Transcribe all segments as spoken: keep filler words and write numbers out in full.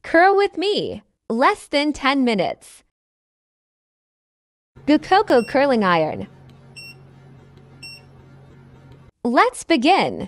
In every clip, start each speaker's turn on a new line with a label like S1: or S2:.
S1: Curl with me. Less than ten minutes. Gukoko curling iron. Let's begin.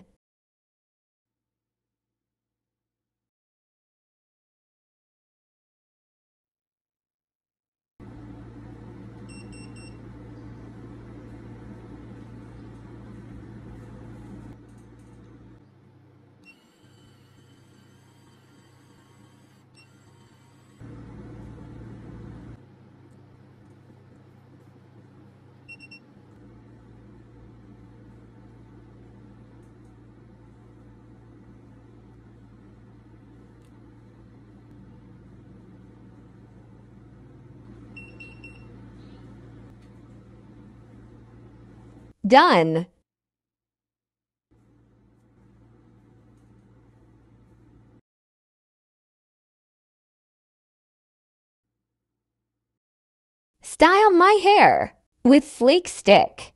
S1: Done. Style my hair with sleek stick.